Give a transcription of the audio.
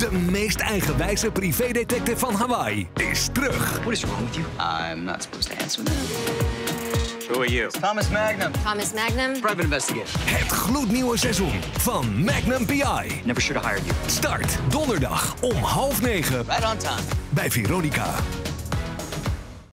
De meest eigenwijze privédetective van Hawaii is terug. What is wrong with you? I'm not supposed to answer that. Who are you? Thomas Magnum. Thomas Magnum. Private investigator. Het gloednieuwe seizoen van Magnum PI. Never should have hired you. Start donderdag om 20:30 Right on time. bij Veronica.